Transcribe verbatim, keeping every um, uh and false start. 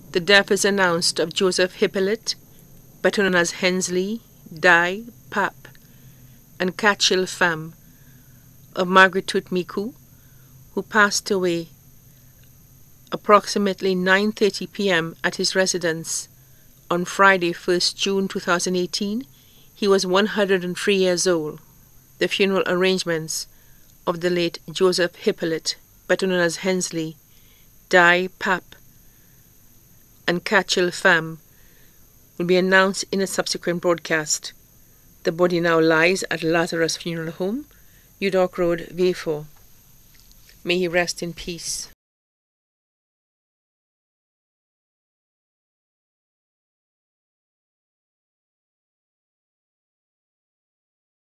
The death is announced of Joseph Hippolyte, better known as Hensley, Die, Pap, and Kachil Pham, of Margaret Miku, who passed away approximately nine thirty p m at his residence on Friday, first June two thousand eighteen. He was one hundred three years old. The funeral arrangements of the late Joseph Hippolyte, better known as Hensley, Die, Pap, and Kachil Pham, will be announced in a subsequent broadcast. The body now lies at Lazarus Funeral Home, Udall Road, V four. May he rest in peace.